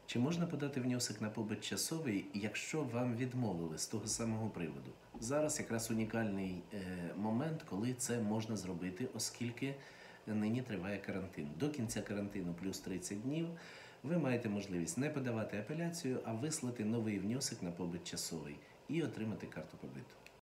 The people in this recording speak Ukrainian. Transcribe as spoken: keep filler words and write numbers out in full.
Чи можна подати внесок на побит часовий, якщо вам відмовили з того самого приводу? Зараз якраз унікальний е, момент, коли це можна зробити, оскільки нині триває карантин. До кінця карантину плюс тридцять днів ви маєте можливість не подавати апеляцію, а вислати новий внесок на побит часовий і отримати карту побиту.